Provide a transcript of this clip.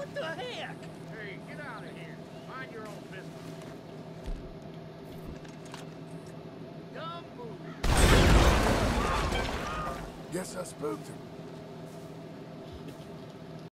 What the heck? Hey, get out of here. Mind your own business. Dumb move. Guess I spooked him.